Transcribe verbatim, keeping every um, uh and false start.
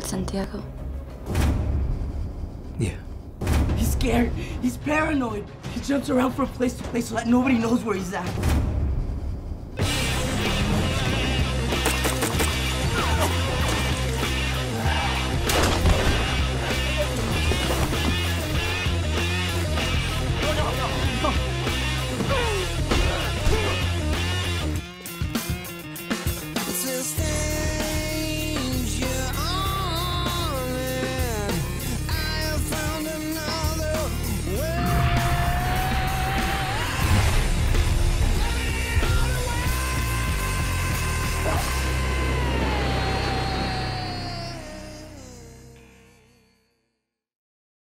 Santiago? Yeah. He's scared. He's paranoid. He jumps around from place to place so that nobody knows where he's at.